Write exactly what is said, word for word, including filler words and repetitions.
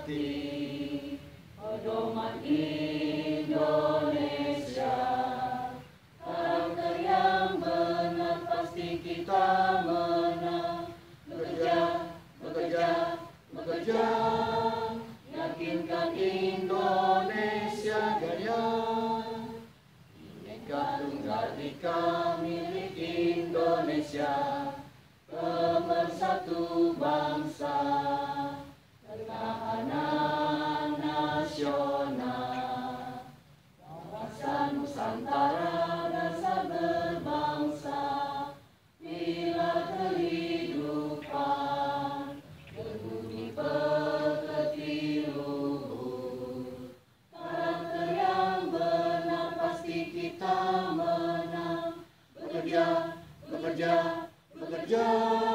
hati, pedoman Indonesia. Karakter yang benar pasti kita menang. Bekerja, bekerja, bekerja, yakinkan Indonesia jaya. Bineka Tunggal Ika milik Indonesia, pemersatu bangsa, ketahanan nasional, bangsa Nusantara dasar berbangsa, pilar kehidupan, berbudi pekerti luhur. Karakter yang benar pasti kita menang. Bekerja, bekerja, bekerja.